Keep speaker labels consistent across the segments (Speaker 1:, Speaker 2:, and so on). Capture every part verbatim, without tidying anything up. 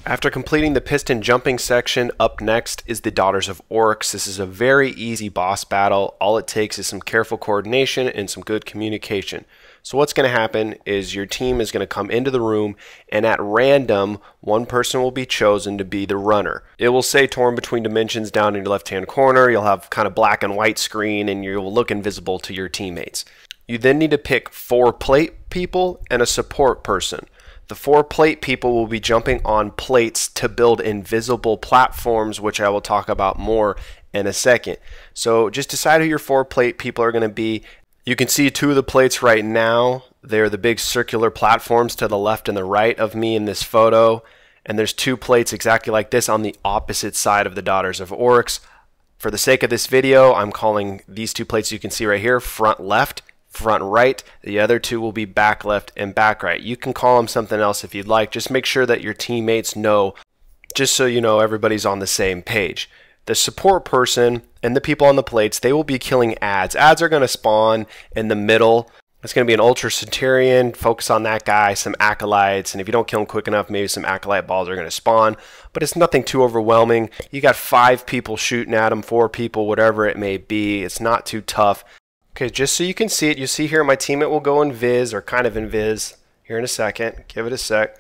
Speaker 1: After completing the piston jumping section, up next is the Daughters of Oryx. This is a very easy boss battle. All it takes is some careful coordination and some good communication. So what's going to happen is your team is going to come into the room, and at random, one person will be chosen to be the runner. It will say torn between dimensions down in your left-hand corner. You'll have kind of black and white screen, and you will look invisible to your teammates. You then need to pick four plate people and a support person. The four plate people will be jumping on plates to build invisible platforms, which I will talk about more in a second. So just decide who your four plate people are going to be. You can see two of the plates right now. They're the big circular platforms to the left and the right of me in this photo. And there's two plates exactly like this on the opposite side of the Daughters of Oryx. For the sake of this video, I'm calling these two plates you can see right here front left, front right. The other two will be back left and back right. You can call them something else if you'd like. Just make sure that your teammates know, just so you know everybody's on the same page. The support person and the people on the plates, they will be killing ads. Ads are going to spawn in the middle. It's going to be an Ultra Centurion. Focus on that guy, some acolytes, and if you don't kill him quick enough, maybe some acolyte balls are going to spawn. But it's nothing too overwhelming. You got five people shooting at them, four people, whatever it may be. It's not too tough. Okay, just so you can see it, you see here my teammate will go invis, or kind of invis, here in a second. Give it a sec.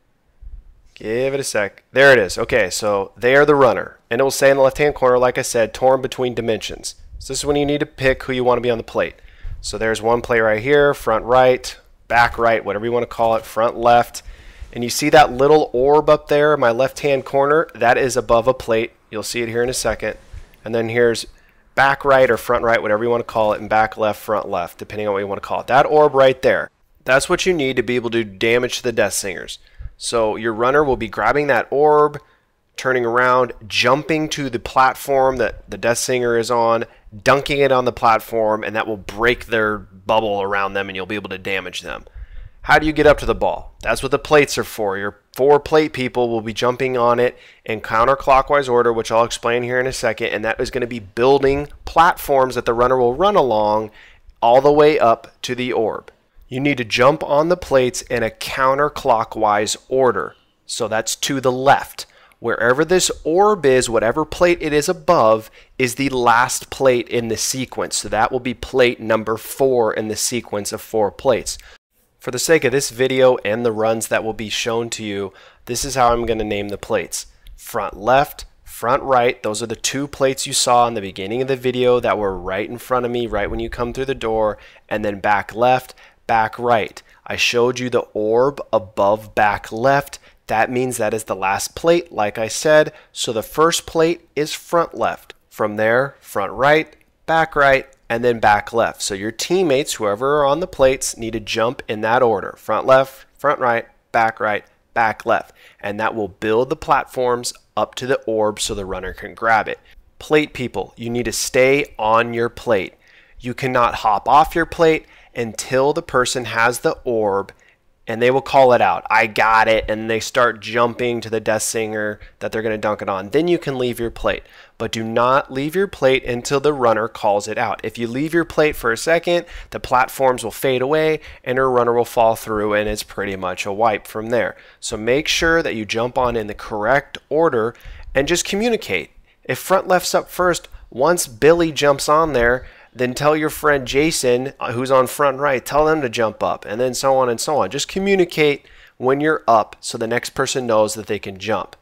Speaker 1: Give it a sec. There it is. Okay, so they are the runner. And it will say in the left-hand corner, like I said, torn between dimensions. So this is when you need to pick who you want to be on the plate. So there's one plate right here, front right, back right, whatever you want to call it, front left. And you see that little orb up there in my left-hand corner? That is above a plate. You'll see it here in a second. And then here's back right or front right, whatever you want to call it, and back left, front left, depending on what you want to call it. That orb right there, that's what you need to be able to do damage to the Deathsingers. So your runner will be grabbing that orb, turning around, jumping to the platform that the Deathsinger is on, dunking it on the platform, and that will break their bubble around them, and you'll be able to damage them. How do you get up to the ball? That's what the plates are for. Your four plate people will be jumping on it in counter-clockwise order, which I'll explain here in a second, and that is going to be building platforms that the runner will run along all the way up to the orb. You need to jump on the plates in a counter-clockwise order. So that's to the left. Wherever this orb is, whatever plate it is above, is the last plate in the sequence. So that will be plate number four in the sequence of four plates. For the sake of this video and the runs that will be shown to you, this is how I'm going to name the plates. Front left, front right, those are the two plates you saw in the beginning of the video that were right in front of me, right when you come through the door, and then back left, back right. I showed you the orb above back left. That means that is the last plate, like I said, so the first plate is front left. From there, front right, back right, and then back left. So your teammates, whoever are on the plates, need to jump in that order. Front left, front right, back right, back left. And that will build the platforms up to the orb so the runner can grab it. Plate people, you need to stay on your plate. You cannot hop off your plate until the person has the orb, and they will call it out. I got it, and they start jumping to the Deathsinger that they're going to dunk it on. Then you can leave your plate. But do not leave your plate until the runner calls it out. If you leave your plate for a second, the platforms will fade away, and your runner will fall through, and it's pretty much a wipe from there. So make sure that you jump on in the correct order, and just communicate. If front left's up first, once Billy jumps on there, then tell your friend Jason, who's on front right, tell them to jump up, and then so on and so on. Just communicate when you're up so the next person knows that they can jump.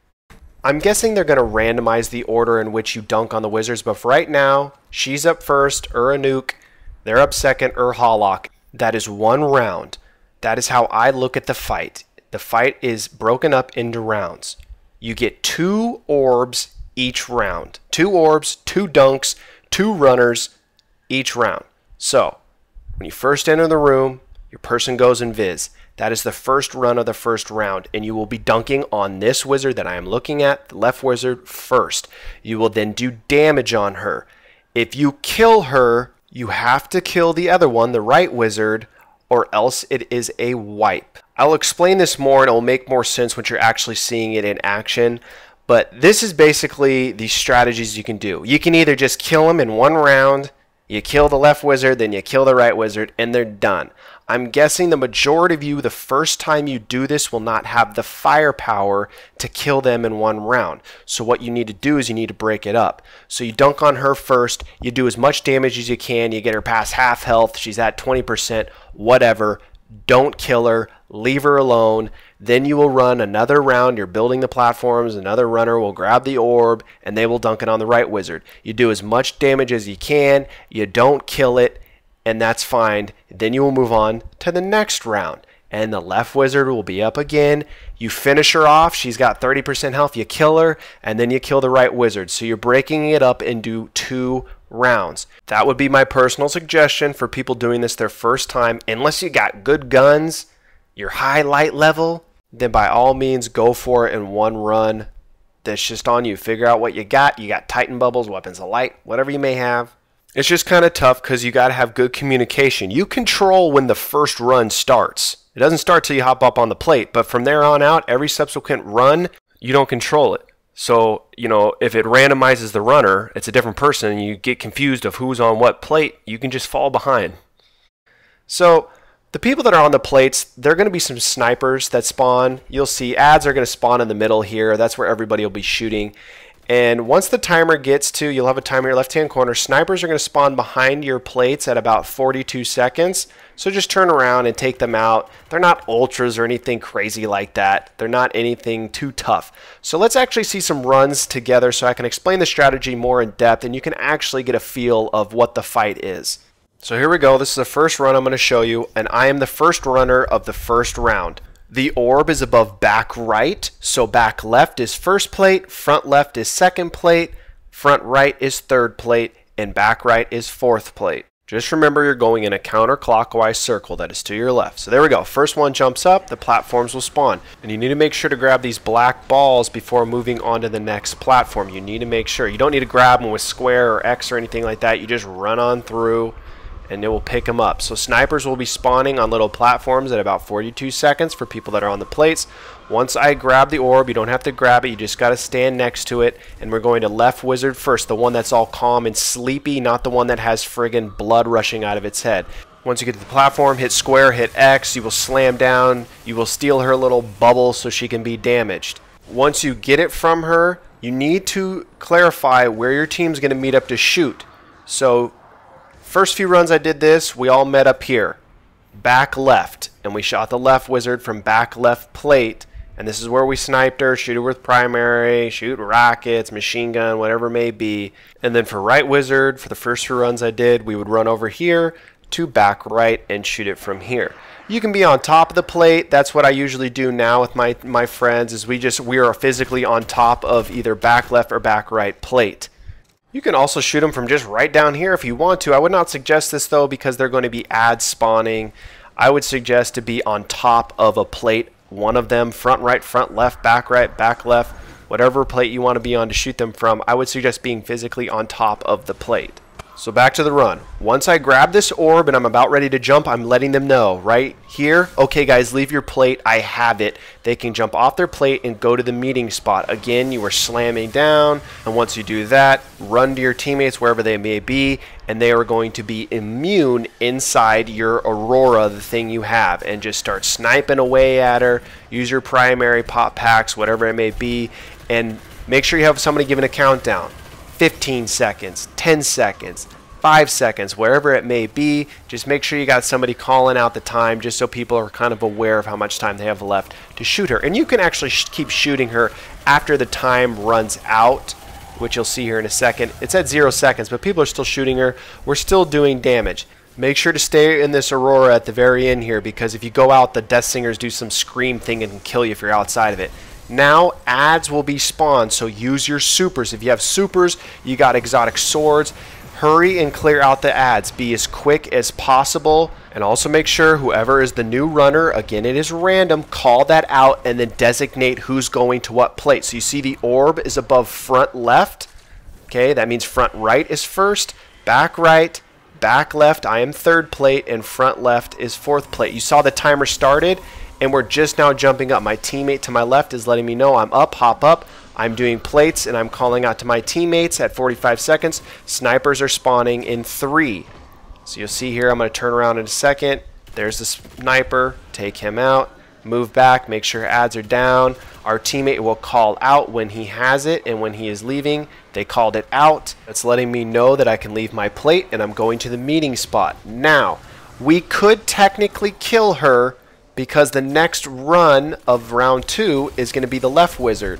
Speaker 1: I'm guessing they're going to randomize the order in which you dunk on the wizards, but for right now, she's up first, Uranuke, they're up second, Urhalok. That is one round. That is how I look at the fight. The fight is broken up into rounds. You get two orbs each round. Two orbs, two dunks, two runners each round. So when you first enter the room, your person goes invis. That is the first run of the first round, and you will be dunking on this wizard that I am looking at, the left wizard, first. You will then do damage on her. If you kill her, you have to kill the other one, the right wizard, or else it is a wipe. I'll explain this more, and it will make more sense when you're actually seeing it in action. But this is basically the strategies you can do. You can either just kill them in one round, you kill the left wizard, then you kill the right wizard, and they're done. I'm guessing the majority of you, the first time you do this, will not have the firepower to kill them in one round. So what you need to do is you need to break it up. So you dunk on her first, you do as much damage as you can, you get her past half health, she's at twenty percent, whatever. Don't kill her, leave her alone. Then you will run another round, you're building the platforms, another runner will grab the orb, and they will dunk it on the right wizard. You do as much damage as you can, you don't kill it, and that's fine. Then you will move on to the next round, and the left wizard will be up again. You finish her off, she's got thirty percent health, you kill her, and then you kill the right wizard. So you're breaking it up into two rounds. That would be my personal suggestion for people doing this their first time. Unless you got good guns, you're high light level, then by all means go for it in one run. That's just on you. Figure out what you got. You got Titan bubbles, weapons of light, whatever you may have. It's just kind of tough because you got to have good communication. You control when the first run starts. It doesn't start till you hop up on the plate, but from there on out, every subsequent run, you don't control it. So, you know, if it randomizes the runner, it's a different person, and you get confused of who's on what plate, you can just fall behind. So, the people that are on the plates, there are going to be some snipers that spawn. You'll see ads are going to spawn in the middle here. That's where everybody will be shooting. And once the timer gets to, you'll have a timer in your left-hand corner, snipers are going to spawn behind your plates at about forty-two seconds. So just turn around and take them out. They're not ultras or anything crazy like that. They're not anything too tough. So let's actually see some runs together so I can explain the strategy more in depth and you can actually get a feel of what the fight is. So here we go. This is the first run I'm going to show you, and I am the first runner of the first round. The orb is above back right, so back left is first plate, front left is second plate, front right is third plate, and back right is fourth plate. Just remember you're going in a counterclockwise circle that is to your left. So there we go. First one jumps up, the platforms will spawn. And you need to make sure to grab these black balls before moving on to the next platform. You need to make sure. You don't need to grab them with square or X or anything like that. You just run on through and it will pick them up. So snipers will be spawning on little platforms at about forty-two seconds for people that are on the plates. Once I grab the orb, you don't have to grab it, you just got to stand next to it, and we're going to left wizard first, the one that's all calm and sleepy, not the one that has friggin' blood rushing out of its head. Once you get to the platform, hit square, hit X, you will slam down, you will steal her little bubble so she can be damaged. Once you get it from her, you need to clarify where your team's going to meet up to shoot. So first few runs I did this, we all met up here, back left, and we shot the left wizard from back left plate, and this is where we sniped her, shoot her with primary, shoot rockets, machine gun, whatever it may be. And then for right wizard, for the first few runs I did, we would run over here to back right and shoot it from here. You can be on top of the plate. That's what I usually do now with my, my friends, is we just, we are physically on top of either back left or back right plate. You can also shoot them from just right down here if you want to. I would not suggest this though because they're going to be ad spawning. I would suggest to be on top of a plate, one of them, front right, front left, back right, back left, whatever plate you want to be on to shoot them from. I would suggest being physically on top of the plate. So back to the run. Once I grab this orb and I'm about ready to jump, I'm letting them know right here, okay guys, leave your plate, I have it. They can jump off their plate and go to the meeting spot. Again, you are slamming down, and once you do that, run to your teammates wherever they may be, and they are going to be immune inside your Aurora, the thing you have, and just start sniping away at her. Use your primary pop packs, whatever it may be, and make sure you have somebody giving a countdown. fifteen seconds, ten seconds, five seconds, wherever it may be. Just make sure you got somebody calling out the time just so people are kind of aware of how much time they have left to shoot her. And you can actually sh keep shooting her after the time runs out, which you'll see here in a second. It's at zero seconds, but people are still shooting her. We're still doing damage. Make sure to stay in this Aurora at the very end here, because if you go out, the Deathsingers do some scream thing and can kill you if you're outside of it. Now ads will be spawned, so use your supers. If you have supers, you got exotic swords, hurry and clear out the ads. Be as quick as possible, and also make sure whoever is the new runner, again it is random, call that out and then designate who's going to what plate. So you see the orb is above front left. Okay, that means front right is first, back right, back left, I am third plate, and front left is fourth plate. You saw the timer started, and we're just now jumping up. My teammate to my left is letting me know I'm up, hop up. I'm doing plates, and I'm calling out to my teammates at forty-five seconds. Snipers are spawning in three. So you'll see here, I'm going to turn around in a second. There's the sniper. Take him out. Move back. Make sure ads are down. Our teammate will call out when he has it, and when he is leaving, they called it out. That's letting me know that I can leave my plate, and I'm going to the meeting spot. Now, we could technically kill her because the next run of round two is going to be the left wizard.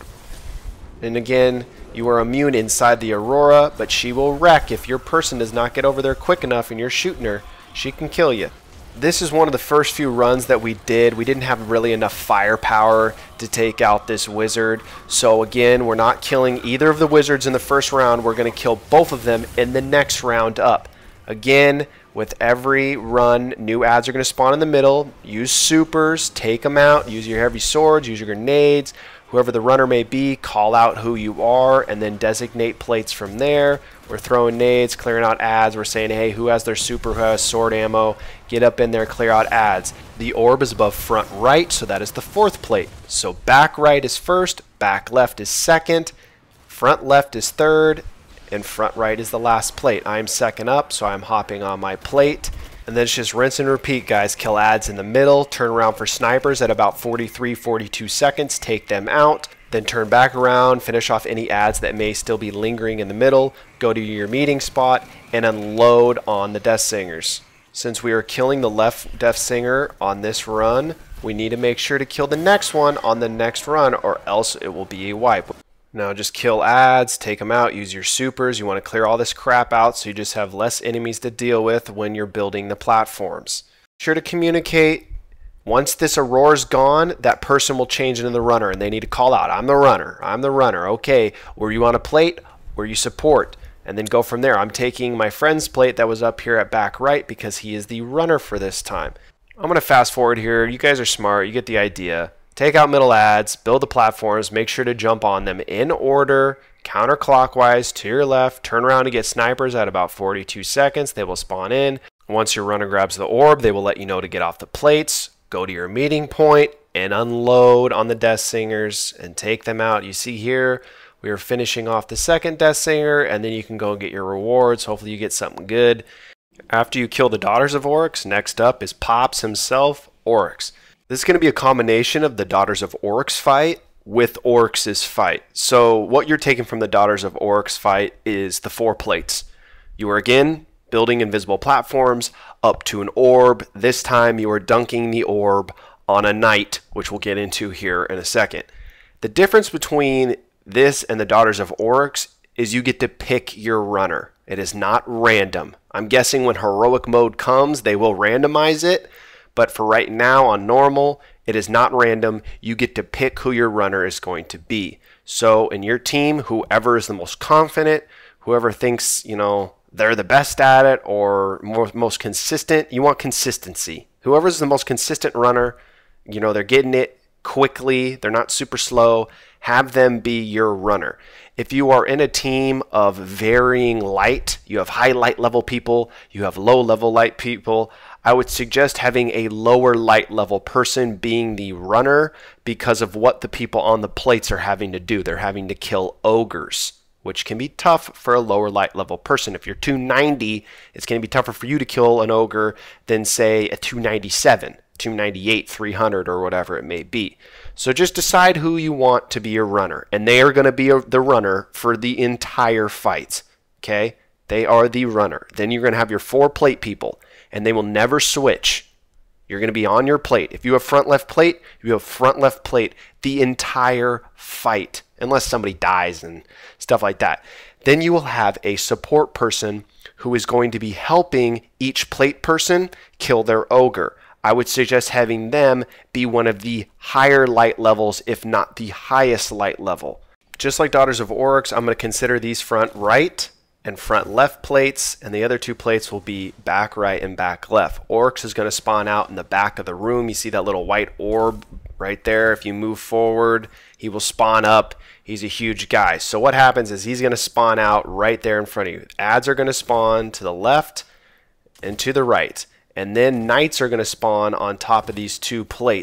Speaker 1: And again, you are immune inside the Aurora, but she will wreck if your person does not get over there quick enough and you're shooting her. She can kill you. This is one of the first few runs that we did. We didn't have really enough firepower to take out this wizard. So again, we're not killing either of the wizards in the first round. We're going to kill both of them in the next round up. Again, with every run, new ads are going to spawn in the middle. Use supers, take them out, use your heavy swords, use your grenades. Whoever the runner may be, call out who you are, and then designate plates from there. We're throwing nades, clearing out ads. We're saying, hey, who has their super, who has sword ammo? Get up in there, clear out ads. The orb is above front right, so that is the fourth plate. So back right is first, back left is second, front left is third, and front right is the last plate. I'm second up, so I'm hopping on my plate. And then it's just rinse and repeat, guys. Kill ads in the middle, turn around for snipers at about forty-three, forty-two seconds, take them out, then turn back around, finish off any ads that may still be lingering in the middle, go to your meeting spot, and unload on the Deathsingers. Since we are killing the left Deathsinger on this run, we need to make sure to kill the next one on the next run, or else it will be a wipe. Now just kill ads, take them out, use your supers. You want to clear all this crap out so you just have less enemies to deal with when you're building the platforms. Sure to communicate. Once this Aurora's gone, that person will change into the runner and they need to call out, I'm the runner, I'm the runner. Okay, were you on a plate? Were you support? And then go from there. I'm taking my friend's plate that was up here at back right because he is the runner for this time. I'm going to fast forward here. You guys are smart. You get the idea. Take out middle ads, build the platforms, make sure to jump on them in order, counterclockwise to your left, turn around to get snipers at about forty-two seconds. They will spawn in. Once your runner grabs the orb, they will let you know to get off the plates, go to your meeting point, and unload on the Deathsingers and take them out. You see here, we are finishing off the second Deathsinger, and then you can go and get your rewards. Hopefully you get something good. After you kill the Daughters of Oryx, next up is Pops himself, Oryx. This is going to be a combination of the Daughters of Oryx fight with Oryx's fight. So what you're taking from the Daughters of Oryx fight is the four plates. You are again building invisible platforms up to an orb. This time you are dunking the orb on a knight, which we'll get into here in a second. The difference between this and the Daughters of Oryx is you get to pick your runner. It is not random. I'm guessing when heroic mode comes, they will randomize it. But for right now on normal, it is not random. You get to pick who your runner is going to be. So in your team, whoever is the most confident, whoever thinks, you know, they're the best at it or more, most consistent, you want consistency. Whoever's the most consistent runner, you know, they're getting it quickly, they're not super slow, have them be your runner. If you are in a team of varying light, you have high light level people, you have low level light people, I would suggest having a lower light level person being the runner because of what the people on the plates are having to do. They're having to kill ogres, which can be tough for a lower light level person. If you're two ninety, it's going to be tougher for you to kill an ogre than, say, a two ninety-seven, two ninety-eight, three hundred, or whatever it may be. So just decide who you want to be your runner, and they are going to be a, the runner for the entire fight. Okay? They are the runner. Then you're going to have your four plate people, and they will never switch. You're going to be on your plate. If you have front left plate, you have front left plate the entire fight, unless somebody dies and stuff like that. Then you will have a support person who is going to be helping each plate person kill their ogre. I would suggest having them be one of the higher light levels, if not the highest light level. Just like Daughters of Oryx, I'm going to consider these front right and front left plates, and the other two plates will be back right and back left. Oryx is going to spawn out in the back of the room. You see that little white orb right there. If you move forward, he will spawn up. He's a huge guy. So what happens is he's going to spawn out right there in front of you. Ads are going to spawn to the left and to the right. And then knights are going to spawn on top of these two plates.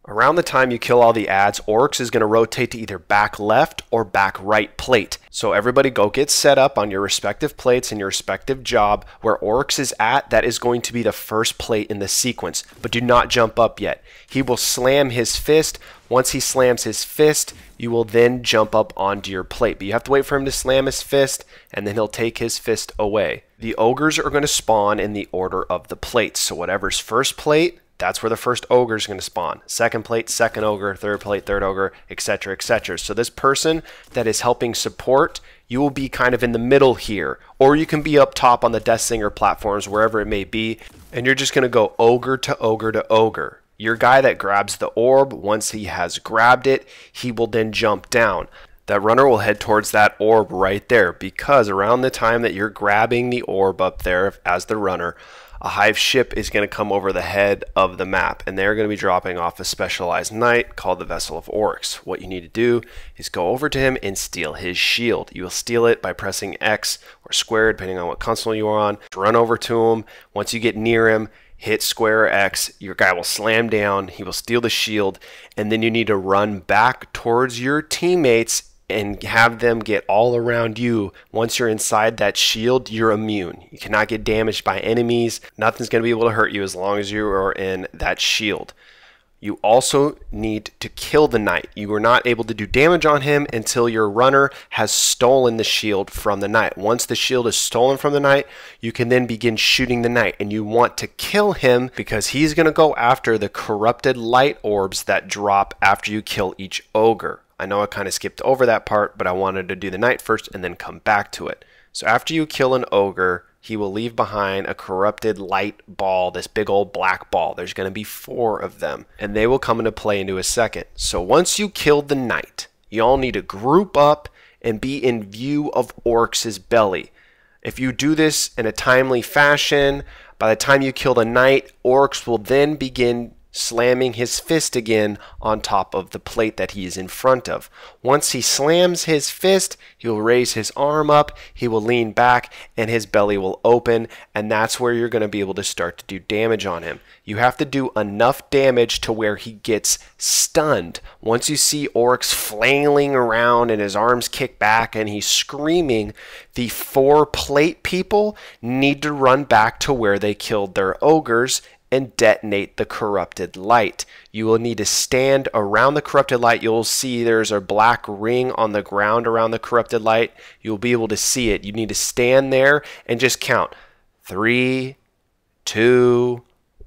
Speaker 1: Around the time you kill all the ads, Oryx is going to rotate to either back left or back right plate. So everybody go get set up on your respective plates and your respective job. Where Oryx is at, that is going to be the first plate in the sequence. But do not jump up yet. He will slam his fist. Once he slams his fist, you will then jump up onto your plate. But you have to wait for him to slam his fist, and then he'll take his fist away. The ogres are going to spawn in the order of the plates. So whatever's first plate, that's where the first ogre is going to spawn. Second plate, second ogre, third plate, third ogre, et cetera, et cetera. So this person that is helping support, you will be kind of in the middle here. Or you can be up top on the Deathsinger platforms, wherever it may be. And you're just going to go ogre to ogre to ogre. Your guy that grabs the orb, once he has grabbed it, he will then jump down. That runner will head towards that orb right there, because around the time that you're grabbing the orb up there as the runner, a hive ship is going to come over the head of the map, and they're going to be dropping off a specialized knight called the Vessel of Oryx. What you need to do is go over to him and steal his shield. You will steal it by pressing X or square, depending on what console you're on. Run over to him. Once you get near him, hit square or X, your guy will slam down, he will steal the shield, and then you need to run back towards your teammates and have them get all around you. Once you're inside that shield, you're immune. You cannot get damaged by enemies. Nothing's going to be able to hurt you as long as you are in that shield. You also need to kill the knight. You are not able to do damage on him until your runner has stolen the shield from the knight. Once the shield is stolen from the knight, you can then begin shooting the knight, and you want to kill him because he's going to go after the corrupted light orbs that drop after you kill each ogre. I know I kind of skipped over that part, but I wanted to do the knight first and then come back to it. So after you kill an ogre, he will leave behind a corrupted light ball, this big old black ball. There's going to be four of them, and they will come into play into a second. So once you kill the knight, you all need to group up and be in view of Oryx's belly. If you do this in a timely fashion, by the time you kill the knight, Oryx will then begin slamming his fist again on top of the plate that he is in front of. Once he slams his fist, he will raise his arm up, he will lean back, and his belly will open, and that's where you're going to be able to start to do damage on him. You have to do enough damage to where he gets stunned. Once you see Oryx flailing around and his arms kick back and he's screaming, the four plate people need to run back to where they killed their ogres and detonate the corrupted light. You will need to stand around the corrupted light. You'll see there's a black ring on the ground around the corrupted light. You'll be able to see it. You need to stand there and just count. Three, two,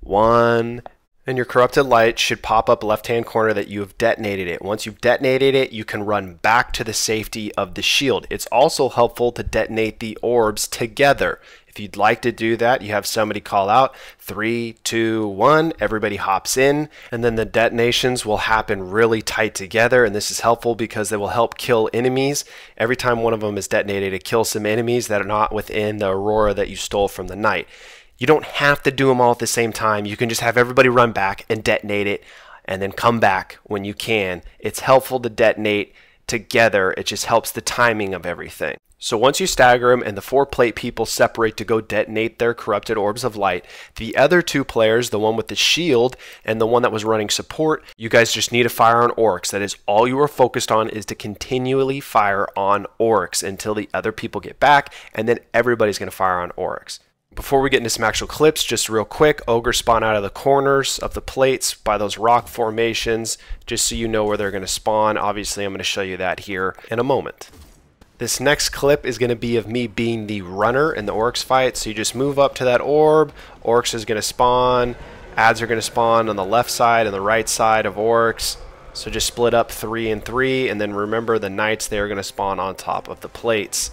Speaker 1: one, and your corrupted light should pop up left-hand corner that you have detonated it. Once you've detonated it, you can run back to the safety of the shield. It's also helpful to detonate the orbs together. If you'd like to do that, you have somebody call out three, two, one, everybody hops in, and then the detonations will happen really tight together, and this is helpful because they will help kill enemies. Every time one of them is detonated, it kills some enemies that are not within the aurora that you stole from the knight. You don't have to do them all at the same time. You can just have everybody run back and detonate it, and then come back when you can. It's helpful to detonate together. It just helps the timing of everything. So once you stagger them and the four plate people separate to go detonate their corrupted orbs of light, the other two players, the one with the shield and the one that was running support, you guys just need to fire on Oryx. That is all you are focused on, is to continually fire on Oryx until the other people get back, and then everybody's going to fire on Oryx. Before we get into some actual clips, just real quick, ogres spawn out of the corners of the plates by those rock formations, just so you know where they're going to spawn. Obviously, I'm going to show you that here in a moment. This next clip is going to be of me being the runner in the Oryx fight. So you just move up to that orb, Oryx is going to spawn, ads are going to spawn on the left side and the right side of Oryx. So just split up three and three, and then remember the knights, they're going to spawn on top of the plates.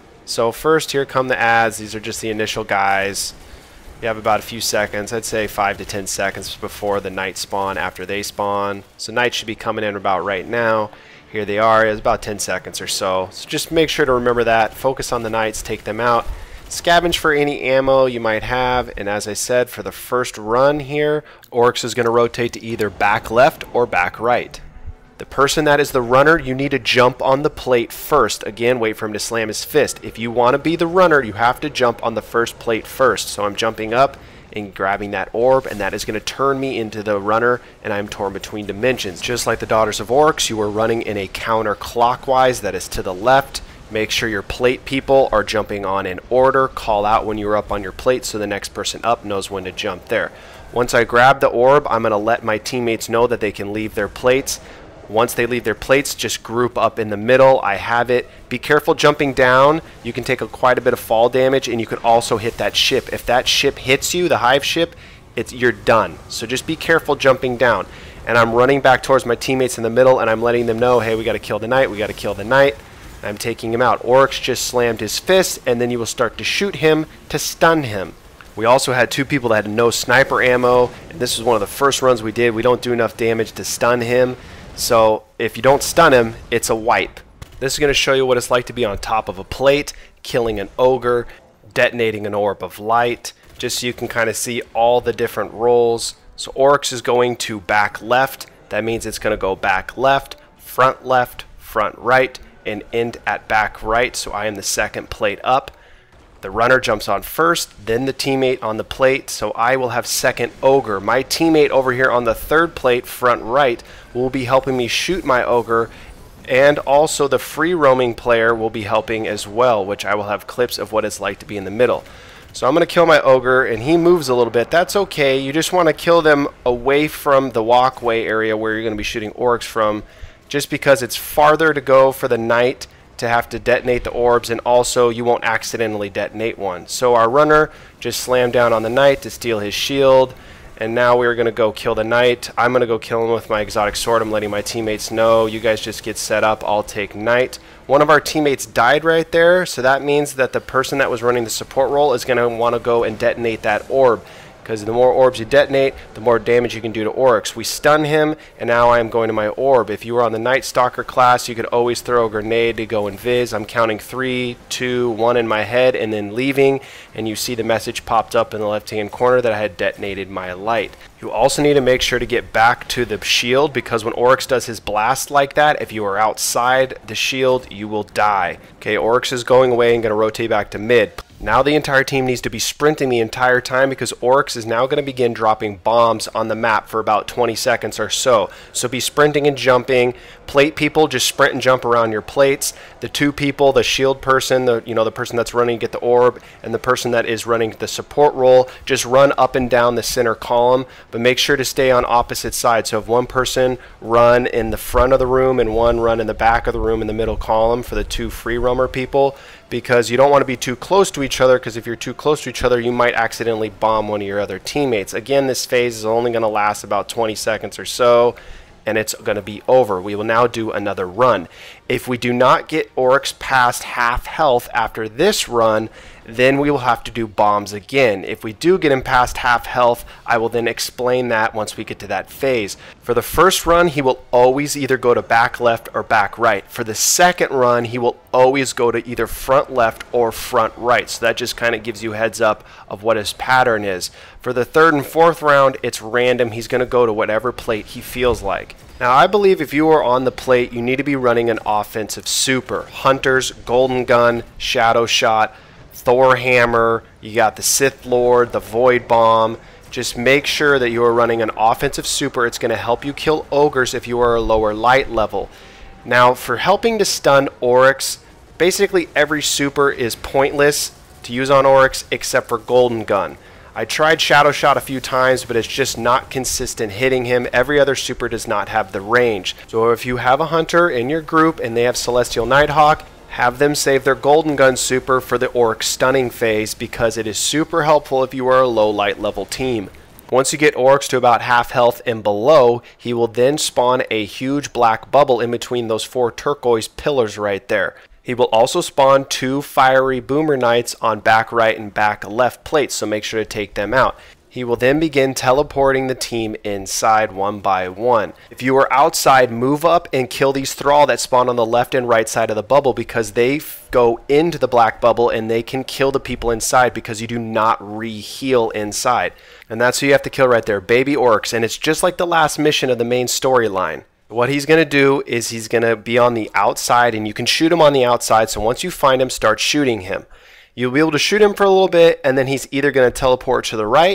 Speaker 1: So first, here come the ads. These are just the initial guys. You have about a few seconds, I'd say five to ten seconds before the knights spawn after they spawn. So knights should be coming in about right now. Here they are. It's about ten seconds or so. So just make sure to remember that. Focus on the knights, take them out. Scavenge for any ammo you might have. And as I said, for the first run here, Oryx is going to rotate to either back left or back right. The person that is the runner, you need to jump on the plate first. Again, wait for him to slam his fist. If you want to be the runner, you have to jump on the first plate first. So I'm jumping up and grabbing that orb, and that is going to turn me into the runner, and I'm torn between dimensions. Just like the Daughters of Oryx, you are running in a counter-clockwise, that is to the left. Make sure your plate people are jumping on in order. Call out when you're up on your plate so the next person up knows when to jump there. Once I grab the orb, I'm going to let my teammates know that they can leave their plates. Once they leave their plates, just group up in the middle. I have it. Be careful jumping down. You can take a, quite a bit of fall damage, and you can also hit that ship. If that ship hits you, the hive ship, it's, you're done. So just be careful jumping down. And I'm running back towards my teammates in the middle, and I'm letting them know, hey, we got to kill the knight. We got to kill the knight. I'm taking him out. Oryx just slammed his fist, and then you will start to shoot him to stun him. We also had two people that had no sniper ammo, and this was one of the first runs we did. We don't do enough damage to stun him. So if you don't stun him, it's a wipe. This is going to show you what it's like to be on top of a plate, killing an ogre, detonating an orb of light, just so you can kind of see all the different roles. So Oryx is going to back left. That means it's going to go back left, front left, front right, and end at back right. So I am the second plate up. The runner jumps on first, then the teammate on the plate, so I will have second ogre. My teammate over here on the third plate, front right, will be helping me shoot my ogre, and also the free roaming player will be helping as well, which I will have clips of what it's like to be in the middle. So I'm going to kill my ogre, and he moves a little bit. That's okay. You just want to kill them away from the walkway area where you're going to be shooting Oryx from, just because it's farther to go for the knight to have to detonate the orbs, and also you won't accidentally detonate one. So our runner just slammed down on the knight to steal his shield, and now we're going to go kill the knight. I'm going to go kill him with my exotic sword. I'm letting my teammates know, you guys just get set up, I'll take knight. One of our teammates died right there, so that means that the person that was running the support role is going to want to go and detonate that orb, because the more orbs you detonate, the more damage you can do to Oryx. We stun him, and now I am going to my orb. If you were on the Night Stalker class, you could always throw a grenade to go invis. I'm counting three, two, one in my head, and then leaving, and you see the message popped up in the left-hand corner that I had detonated my light. You also need to make sure to get back to the shield, because when Oryx does his blast like that, if you are outside the shield, you will die. Okay, Oryx is going away and going to rotate back to mid. Now the entire team needs to be sprinting the entire time, because Oryx is now going to begin dropping bombs on the map for about twenty seconds or so. So be sprinting and jumping. Plate people, just sprint and jump around your plates. The two people, the shield person, the you know the person that's running to get the orb, and the person that is running the support role, just run up and down the center column, but make sure to stay on opposite sides. So if one person run in the front of the room and one run in the back of the room in the middle column for the two free roamer people, because you don't want to be too close to each other, because if you're too close to each other, you might accidentally bomb one of your other teammates. Again, this phase is only going to last about twenty seconds or so, and it's going to be over. We will now do another run. If we do not get Oryx past half health after this run, then we will have to do bombs again. If we do get him past half health, I will then explain that once we get to that phase. For the first run, he will always either go to back left or back right. For the second run, he will always go to either front left or front right. So that just kind of gives you a heads up of what his pattern is. For the third and fourth round, it's random. He's going to go to whatever plate he feels like. Now, I believe if you are on the plate, you need to be running an offensive super. Hunters, Golden Gun, Shadow Shot, Thor Hammer, you got the Sith Lord, the Void Bomb. Just make sure that you are running an offensive super. It's going to help you kill ogres if you are a lower light level. Now, for helping to stun Oryx, basically every super is pointless to use on Oryx except for Golden Gun. I tried Shadow Shot a few times, but it's just not consistent hitting him. Every other super does not have the range. So if you have a hunter in your group and they have Celestial Nighthawk, have them save their Golden Gun super for the Oryx stunning phase, because it is super helpful if you are a low light level team. Once you get Oryx to about half health and below, he will then spawn a huge black bubble in between those four turquoise pillars right there. He will also spawn two fiery boomer knights on back right and back left plates, so make sure to take them out. He will then begin teleporting the team inside one by one. If you are outside, move up and kill these thrall that spawn on the left and right side of the bubble, because they go into the black bubble and they can kill the people inside, because you do not re-heal inside. And that's who you have to kill right there, Baby Oryx. And it's just like the last mission of the main storyline. What he's going to do is he's going to be on the outside, and you can shoot him on the outside. So once you find him, start shooting him. You'll be able to shoot him for a little bit, and then he's either going to teleport to the right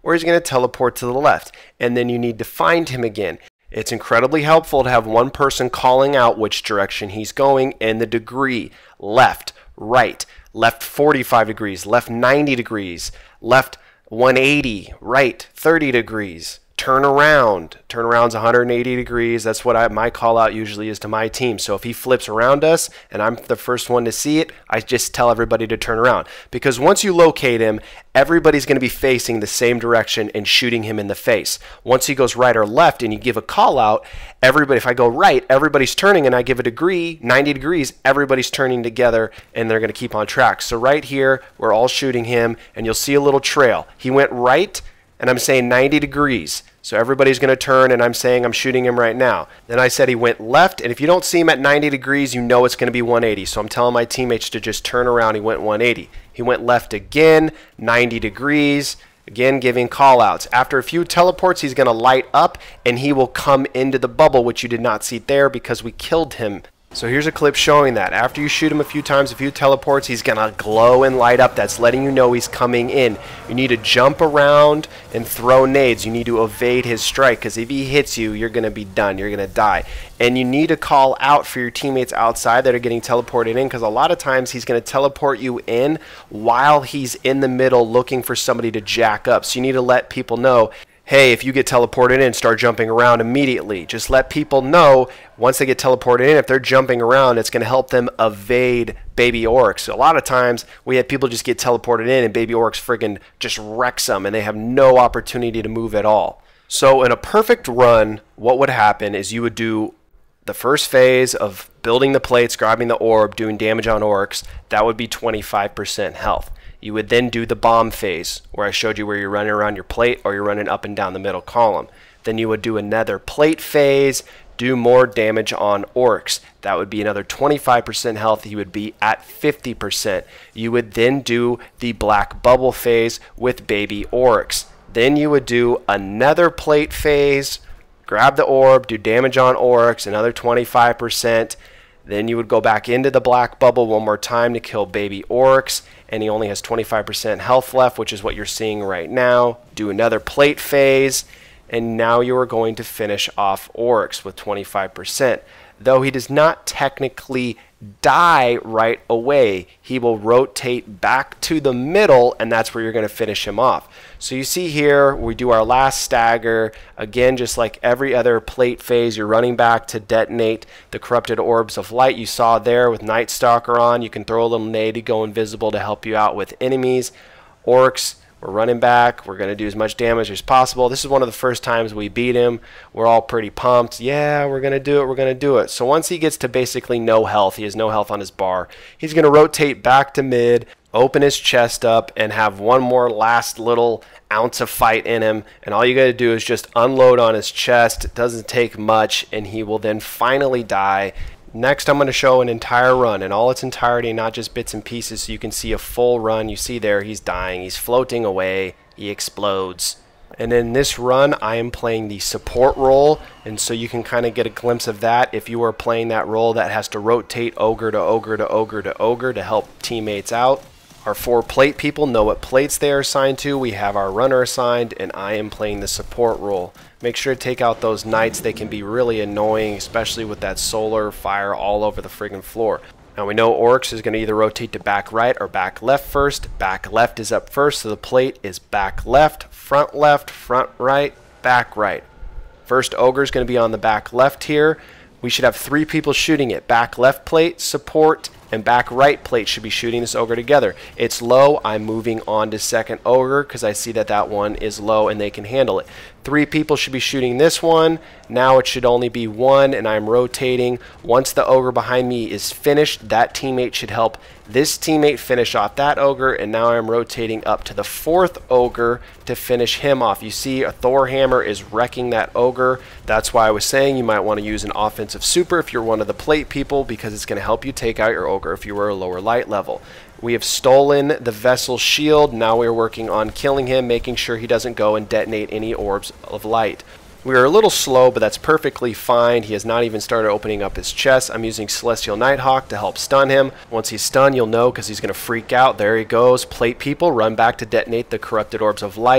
Speaker 1: or he's going to teleport to the left. And then you need to find him again. It's incredibly helpful to have one person calling out which direction he's going and the degree. Left, right, left forty-five degrees, left ninety degrees, left one eighty, right thirty degrees. Turn around. Turn around's one hundred eighty degrees. That's what I, my call out usually is to my team. So if he flips around us and I'm the first one to see it, I just tell everybody to turn around. Because once you locate him, everybody's going to be facing the same direction and shooting him in the face. Once he goes right or left and you give a call out, everybody, if I go right, everybody's turning and I give a degree, ninety degrees, everybody's turning together and they're going to keep on track. So right here, we're all shooting him and you'll see a little trail. He went right and I'm saying ninety degrees. So everybody's going to turn and I'm saying I'm shooting him right now. Then I said he went left, and if you don't see him at ninety degrees, you know it's going to be one eighty. So I'm telling my teammates to just turn around. He went one eighty. He went left again, ninety degrees. Again, giving call outs. After a few teleports, he's going to light up and he will come into the bubble, which you did not see there because we killed him. So here's a clip showing that. After you shoot him a few times, a few teleports, he's going to glow and light up. That's letting you know he's coming in. You need to jump around and throw nades. You need to evade his strike, because if he hits you, you're going to be done. You're going to die. And you need to call out for your teammates outside that are getting teleported in, because a lot of times he's going to teleport you in while he's in the middle looking for somebody to jack up. So you need to let people know, hey, if you get teleported in, start jumping around immediately. Just let people know once they get teleported in, if they're jumping around, it's going to help them evade Baby Oryx. So a lot of times we have people just get teleported in and Baby Oryx friggin' just wrecks them and they have no opportunity to move at all. So in a perfect run, what would happen is you would do the first phase of building the plates, grabbing the orb, doing damage on Oryx. That would be twenty-five percent health. You would then do the bomb phase, where I showed you where you're running around your plate or you're running up and down the middle column. Then you would do another plate phase, do more damage on Oryx. That would be another twenty-five percent health. You would be at fifty percent. You would then do the black bubble phase with Baby Oryx. Then you would do another plate phase, grab the orb, do damage on Oryx, another twenty-five percent. Then you would go back into the black bubble one more time to kill Baby Oryx, and he only has twenty-five percent health left, which is what you're seeing right now. Do another plate phase, and now you are going to finish off Oryx with twenty-five percent. Though he does not technically die right away, he will rotate back to the middle, and that's where you're going to finish him off. So you see here, we do our last stagger. Again, just like every other plate phase, you're running back to detonate the corrupted orbs of light you saw there with Night Stalker on. You can throw a little nade to go invisible to help you out with enemies. Oryx, we're running back. We're going to do as much damage as possible. This is one of the first times we beat him. We're all pretty pumped. Yeah, we're going to do it. We're going to do it. So once he gets to basically no health, he has no health on his bar, he's going to rotate back to mid, open his chest up, and have one more last little ounce of fight in him. And all you got to do is just unload on his chest. It doesn't take much, and he will then finally die. Next, I'm going to show an entire run in all its entirety, not just bits and pieces, so you can see a full run. You see there, he's dying, he's floating away, he explodes. And in this run, I am playing the support role, and so you can kind of get a glimpse of that if you are playing that role that has to rotate ogre to ogre to ogre to ogre to help teammates out. Our four plate people know what plates they are assigned to. We have our runner assigned, and I am playing the support role. Make sure to take out those knights. They can be really annoying, especially with that solar fire all over the friggin' floor. Now we know Oryx is going to either rotate to back right or back left first. Back left is up first, so the plate is back left, front left, front right, back right. First ogre is going to be on the back left here. We should have three people shooting it. Back left plate, support, and back right plate should be shooting this ogre together. It's low. I'm moving on to second ogre because I see that that one is low and they can handle it. Three people should be shooting this one. Now it should only be one, and I'm rotating. Once the ogre behind me is finished, that teammate should help this teammate finish off that ogre, and now I'm rotating up to the fourth ogre to finish him off. You see a Thor hammer is wrecking that ogre. That's why I was saying you might want to use an offensive super if you're one of the plate people, because it's going to help you take out your ogre if you were a lower light level. We have stolen the vessel's shield. Now we're working on killing him, making sure he doesn't go and detonate any orbs of light. We are a little slow, but that's perfectly fine. He has not even started opening up his chest. I'm using Celestial Nighthawk to help stun him. Once he's stunned, you'll know because he's going to freak out. There he goes. Plate people, run back to detonate the corrupted orbs of light.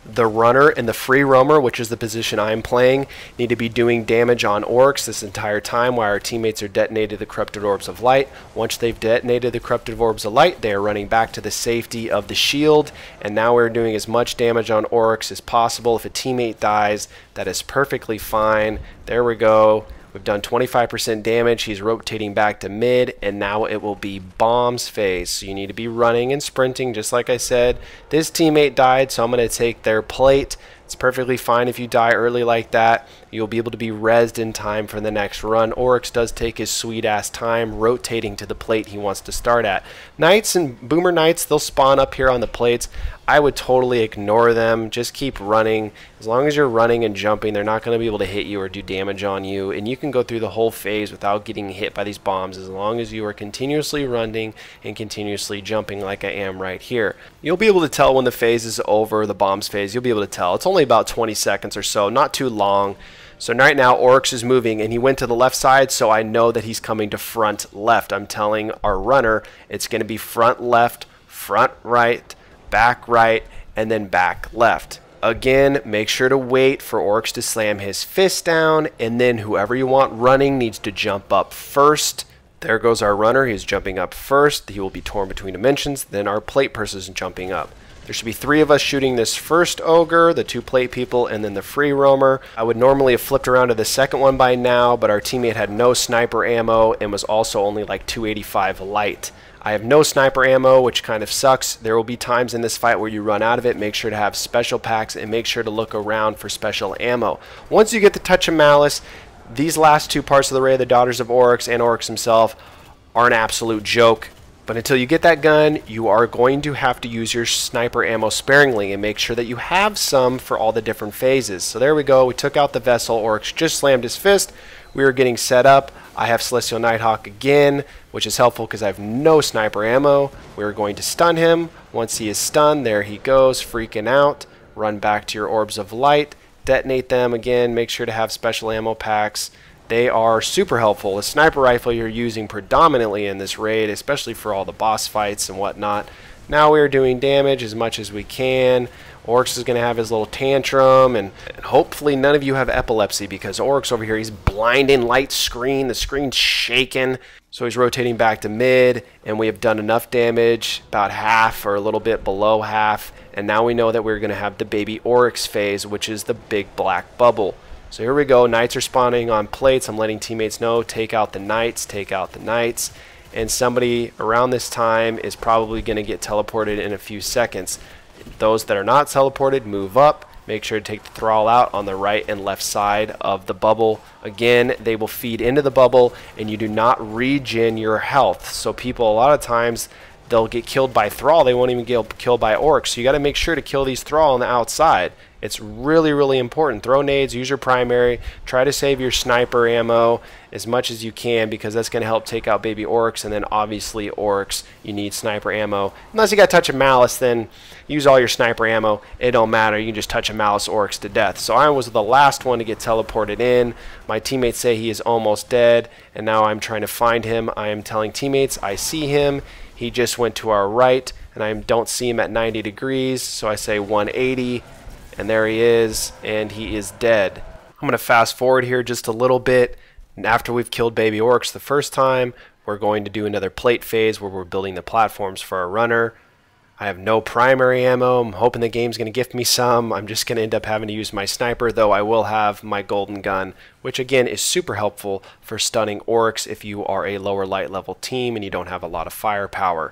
Speaker 1: The runner and the free roamer, which is the position I'm playing, need to be doing damage on Oryx this entire time while our teammates are detonated the corrupted orbs of light. Once they've detonated the corrupted orbs of light, they are running back to the safety of the shield, and now we're doing as much damage on Oryx as possible. If a teammate dies, that is perfectly fine. There we go. We've done twenty-five percent damage. He's rotating back to mid, and now it will be bombs phase. So you need to be running and sprinting, just like I said. This teammate died, so I'm going to take their plate. It's perfectly fine if you die early like that. You'll be able to be rezzed in time for the next run. Oryx does take his sweet ass time rotating to the plate he wants to start at. Knights and Boomer Knights, they'll spawn up here on the plates. I would totally ignore them. Just keep running. As long as you're running and jumping, they're not going to be able to hit you or do damage on you. And you can go through the whole phase without getting hit by these bombs as long as you are continuously running and continuously jumping like I am right here. You'll be able to tell when the phase is over, the bombs phase. You'll be able to tell. It's only about twenty seconds or so, not too long. So right now Oryx is moving and he went to the left side, so I know that he's coming to front left. I'm telling our runner it's going to be front left, front right, back right, and then back left. Again, make sure to wait for Oryx to slam his fist down, and then whoever you want running needs to jump up first. There goes our runner. He's jumping up first. He will be torn between dimensions. Then our plate person is jumping up. There should be three of us shooting this first ogre, the two plate people, and then the free roamer. I would normally have flipped around to the second one by now, but our teammate had no sniper ammo and was also only like two eighty-five light. I have no sniper ammo, which kind of sucks. There will be times in this fight where you run out of it. Make sure to have special packs and make sure to look around for special ammo. Once you get the touch of malice, these last two parts of the raid, the Daughters of Oryx and Oryx himself, are an absolute joke. But until you get that gun, you are going to have to use your sniper ammo sparingly and make sure that you have some for all the different phases. So there we go. We took out the vessel. Oryx just slammed his fist. We are getting set up. I have Celestial Nighthawk again, which is helpful because I have no sniper ammo. We're going to stun him. Once he is stunned, there he goes, freaking out. Run back to your orbs of light. Detonate them again. Make sure to have special ammo packs. They are super helpful. The sniper rifle you're using predominantly in this raid, especially for all the boss fights and whatnot. Now we are doing damage as much as we can. Oryx is going to have his little tantrum, and hopefully none of you have epilepsy because Oryx over here, he's blinding light screen. The screen's shaking. So he's rotating back to mid, and we have done enough damage, about half or a little bit below half. And now we know that we're going to have the baby Oryx phase, which is the big black bubble. So here we go. Knights are spawning on plates. I'm letting teammates know, take out the knights, take out the knights. And somebody around this time is probably going to get teleported in a few seconds. Those that are not teleported, move up. Make sure to take the thrall out on the right and left side of the bubble. Again, they will feed into the bubble, and you do not regen your health. So people, a lot of times, they'll get killed by thrall. They won't even get killed by Oryx. So you got to make sure to kill these thrall on the outside. It's really, really important. Throw nades, use your primary, try to save your sniper ammo as much as you can because that's going to help take out baby Oryx, and then obviously Oryx, you need sniper ammo. Unless you got touch of malice, then use all your sniper ammo. It don't matter. You can just touch a malice Oryx to death. So I was the last one to get teleported in. My teammates say he is almost dead, and now I'm trying to find him. I am telling teammates I see him. He just went to our right, and I don't see him at ninety degrees, so I say one eighty. And there he is, and he is dead. I'm going to fast forward here just a little bit. And after we've killed baby Oryx the first time, we're going to do another plate phase where we're building the platforms for our runner. I have no primary ammo. I'm hoping the game's going to gift me some. I'm just going to end up having to use my sniper, though I will have my golden gun, which again is super helpful for stunning Oryx if you are a lower light level team and you don't have a lot of firepower.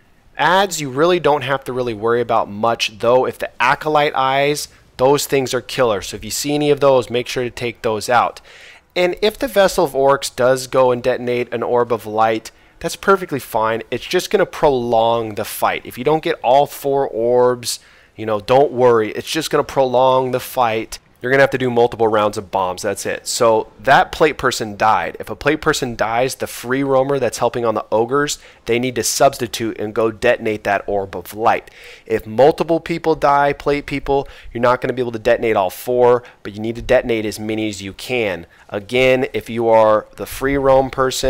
Speaker 1: Ads, you really don't have to really worry about much, though. If the Acolyte eyes, those things are killer. So if you see any of those, make sure to take those out. And if the Vessel of Oryx does go and detonate an orb of light, that's perfectly fine. It's just going to prolong the fight. If you don't get all four orbs, you know, don't worry. It's just going to prolong the fight. You're going to have to do multiple rounds of bombs. That's it. So that plate person died. If a plate person dies, the free roamer that's helping on the ogres, they need to substitute and go detonate that orb of light. If multiple people die, plate people, you're not going to be able to detonate all four, but you need to detonate as many as you can. Again, if you are the free roam person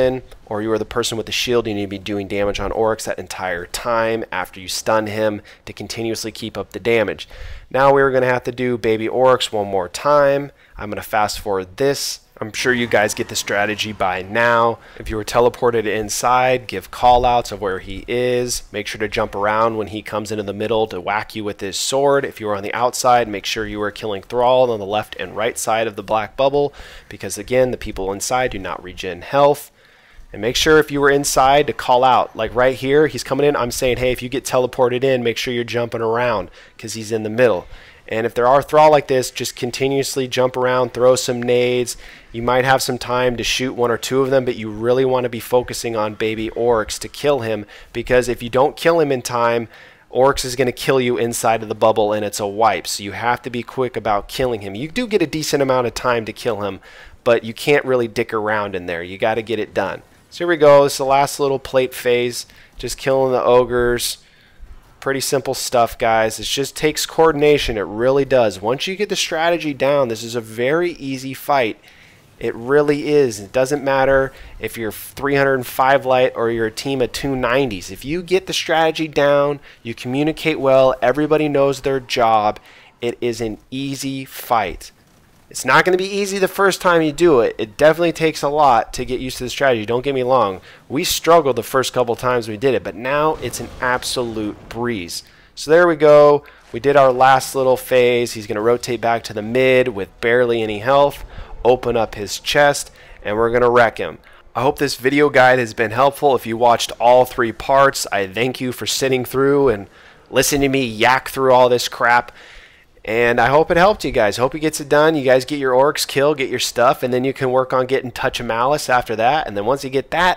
Speaker 1: or you are the person with the shield, you need to be doing damage on Oryx that entire time after you stun him to continuously keep up the damage. Now we're going to have to do baby Oryx one more time. I'm going to fast forward this. I'm sure you guys get the strategy by now. If you were teleported inside, give call outs of where he is. Make sure to jump around when he comes into the middle to whack you with his sword. If you were on the outside, make sure you are killing Thrall on the left and right side of the black bubble, because again, the people inside do not regen health. And make sure if you were inside to call out. Like right here, he's coming in. I'm saying, hey, if you get teleported in, make sure you're jumping around because he's in the middle. And if there are Thrall like this, just continuously jump around, throw some nades. You might have some time to shoot one or two of them, but you really want to be focusing on baby Oryx to kill him, because if you don't kill him in time, Oryx is going to kill you inside of the bubble and it's a wipe. So you have to be quick about killing him. You do get a decent amount of time to kill him, but you can't really dick around in there. You got to get it done. So here we go. This is the last little plate phase. Just killing the ogres. Pretty simple stuff, guys. It just takes coordination. It really does. Once you get the strategy down, this is a very easy fight. It really is. It doesn't matter if you're three hundred five light or you're a team of two nineties. If you get the strategy down, you communicate well, everybody knows their job, it is an easy fight. It's not going to be easy the first time you do it. It definitely takes a lot to get used to the strategy. Don't get me wrong. We struggled the first couple times we did it, but now it's an absolute breeze. So there we go. We did our last little phase. He's going to rotate back to the mid with barely any health, open up his chest, and we're going to wreck him. I hope this video guide has been helpful. If you watched all three parts, I thank you for sitting through and listening to me yak through all this crap. And I hope it helped you guys. Hope it gets it done. You guys get your Oryx kill, get your stuff, and then you can work on getting Touch of Malice after that. And then once you get that,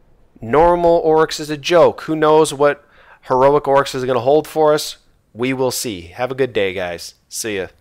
Speaker 1: normal Oryx is a joke. Who knows what heroic Oryx is going to hold for us? We will see. Have a good day, guys. See ya.